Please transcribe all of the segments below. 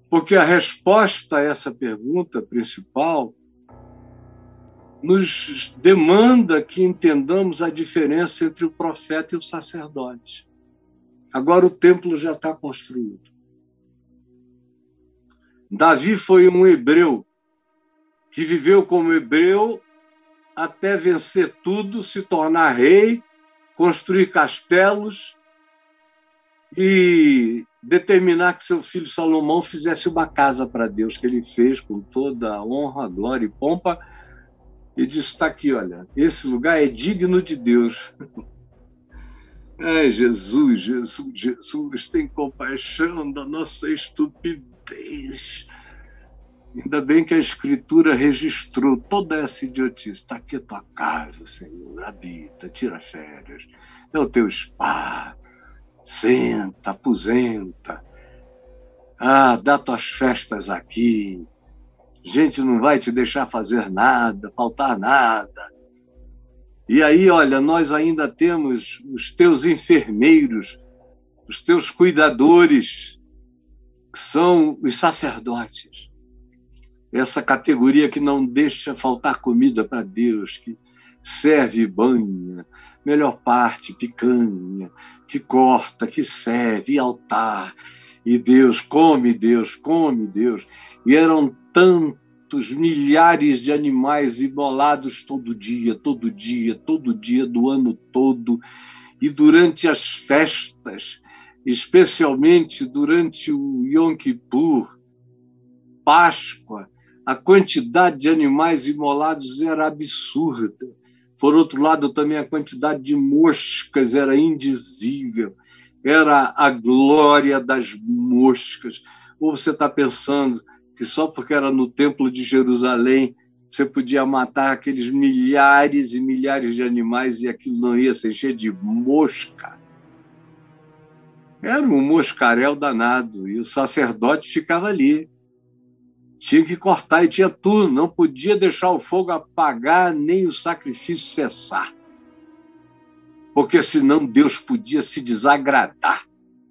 Porque a resposta a essa pergunta principal nos demanda que entendamos a diferença entre o profeta e o sacerdote. Agora o templo já está construído. Davi foi um hebreu que viveu como hebreu até vencer tudo, se tornar rei, construir castelos e determinar que seu filho Salomão fizesse uma casa para Deus, que ele fez com toda a honra, glória e pompa, e disse, está aqui, olha, esse lugar é digno de Deus. Jesus, Jesus, Jesus, tem compaixão da nossa estupidez. Ainda bem que a Escritura registrou toda essa idiotice. Está aqui a tua casa, Senhor, habita, tira férias, é o teu spa, senta, aposenta, dá tuas festas aqui, gente não vai te deixar fazer nada, faltar nada. E aí, olha, nós ainda temos os teus enfermeiros, os teus cuidadores, que são os sacerdotes. Essa categoria que não deixa faltar comida para Deus, que serve banha, melhor parte, picanha, que corta, que serve, altar. E Deus, come Deus, come Deus. E eram tantos milhares de animais imolados todo dia, todo dia, todo dia do ano todo. E durante as festas, especialmente durante o Yom Kippur, Páscoa, a quantidade de animais imolados era absurda. Por outro lado, também a quantidade de moscas era indizível. Era a glória das moscas. Ou você está pensando que só porque era no Templo de Jerusalém você podia matar aqueles milhares e milhares de animais e aquilo não ia se encher de mosca? Era um moscaréu danado e o sacerdote ficava ali. Tinha que cortar e tinha tudo, não podia deixar o fogo apagar nem o sacrifício cessar, porque senão Deus podia se desagradar.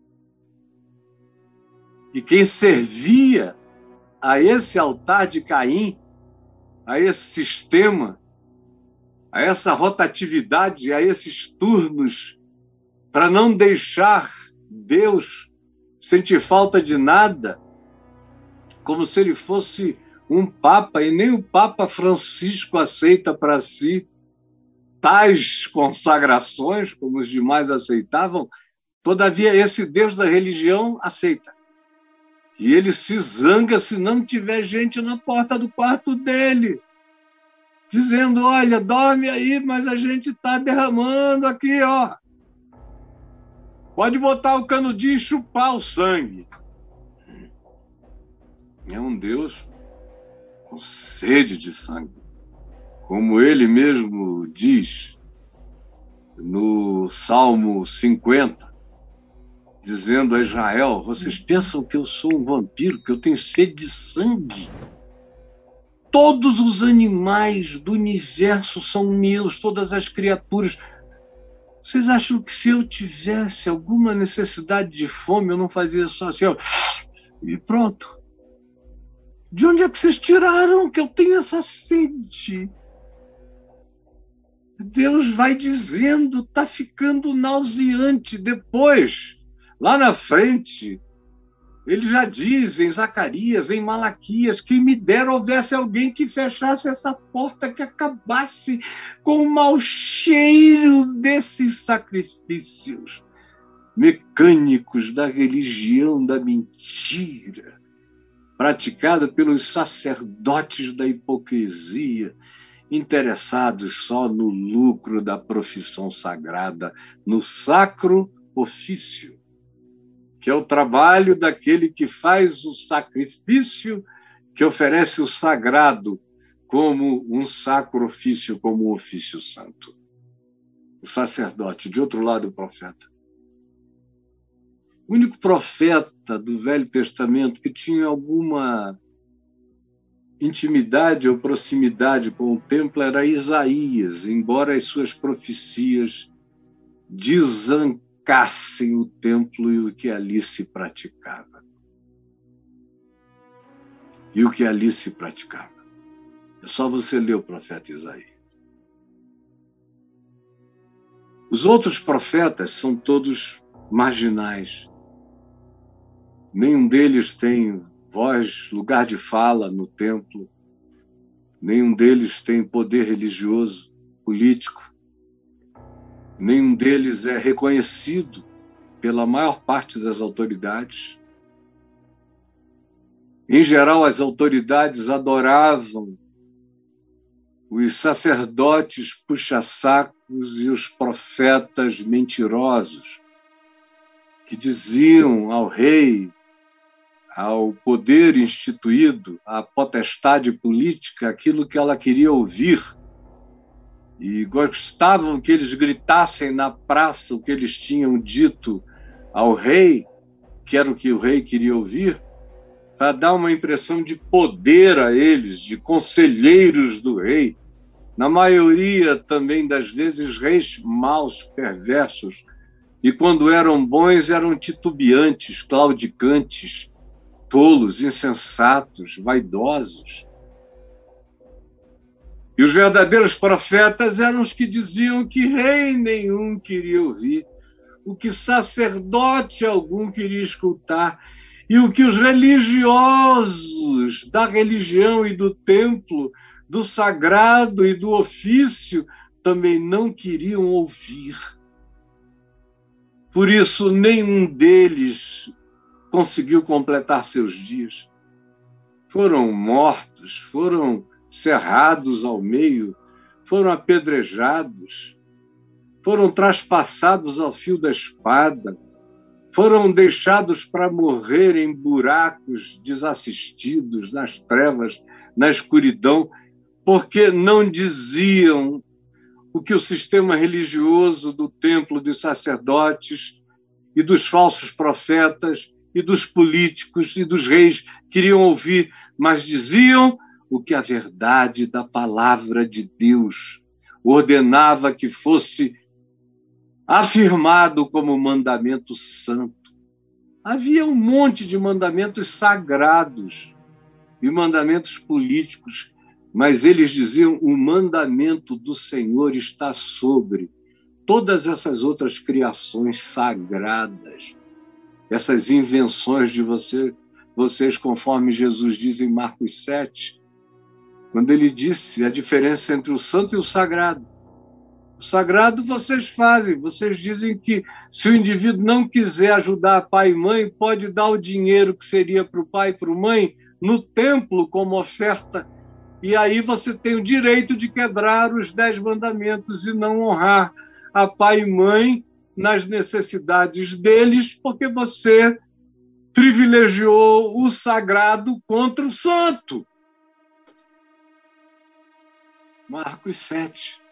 E quem servia a esse altar de Caim, a esse sistema, a essa rotatividade, a esses turnos, para não deixar Deus sentir falta de nada, como se ele fosse um papa, e nem o Papa Francisco aceita para si tais consagrações, como os demais aceitavam. Todavia, esse Deus da religião aceita. E ele se zanga se não tiver gente na porta do quarto dele, dizendo, olha, dorme aí, mas a gente está derramando aqui, ó. Pode botar o canudinho e chupar o sangue. É um Deus com sede de sangue. Como ele mesmo diz no Salmo 50, dizendo a Israel, vocês pensam que eu sou um vampiro, que eu tenho sede de sangue? Todos os animais do universo são meus, todas as criaturas. Vocês acham que se eu tivesse alguma necessidade de fome, eu não fazia só assim, ó, e pronto? De onde é que vocês tiraram que eu tenho essa sede? Deus vai dizendo, está ficando nauseante. Depois, lá na frente, ele já diz em Zacarias, em Malaquias, que me dera houvesse alguém que fechasse essa porta, que acabasse com o mau cheiro desses sacrifícios mecânicos da religião da mentira, praticada pelos sacerdotes da hipocrisia, interessados só no lucro da profissão sagrada, no sacro ofício, que é o trabalho daquele que faz o sacrifício, que oferece o sagrado como um sacro ofício, como um ofício santo. O sacerdote, de outro lado, o profeta. O único profeta do Velho Testamento que tinha alguma intimidade ou proximidade com o templo era Isaías, embora as suas profecias desancassem o templo e o que ali se praticava. e o que ali se praticava. É só você ler o profeta Isaías. Os outros profetas são todos marginais. Nenhum deles tem voz, lugar de fala no templo. Nenhum deles tem poder religioso, político. Nenhum deles é reconhecido pela maior parte das autoridades. Em geral, as autoridades adoravam os sacerdotes puxa-sacos e os profetas mentirosos, que diziam ao rei, ao poder instituído, à potestade política, aquilo que ela queria ouvir. E gostavam que eles gritassem na praça o que eles tinham dito ao rei, que era o que o rei queria ouvir, para dar uma impressão de poder a eles, de conselheiros do rei. Na maioria, também das vezes, reis maus, perversos, e quando eram bons, eram titubeantes, claudicantes, tolos, insensatos, vaidosos. E os verdadeiros profetas eram os que diziam que rei nenhum queria ouvir, o que sacerdote algum queria escutar, e o que os religiosos da religião e do templo, do sagrado e do ofício também não queriam ouvir. Por isso, nenhum deles conseguiu completar seus dias. Foram mortos, foram cerrados ao meio, foram apedrejados, foram traspassados ao fio da espada, foram deixados para morrer em buracos desassistidos, nas trevas, na escuridão, porque não diziam o que o sistema religioso do templo dos sacerdotes e dos falsos profetas e dos políticos e dos reis queriam ouvir, mas diziam o que a verdade da palavra de Deus ordenava que fosse afirmado como mandamento santo. Havia um monte de mandamentos sagrados e mandamentos políticos, mas eles diziam: o mandamento do Senhor está sobre todas essas outras criações sagradas, essas invenções de vocês, conforme Jesus diz em Marcos 7, quando ele disse a diferença entre o santo e o sagrado. O sagrado vocês fazem, vocês dizem que se o indivíduo não quiser ajudar pai e mãe, pode dar o dinheiro que seria para o pai e para a mãe no templo como oferta, e aí você tem o direito de quebrar os 10 mandamentos e não honrar a pai e mãe nas necessidades deles, porque você privilegiou o sagrado contra o santo. Marcos 7.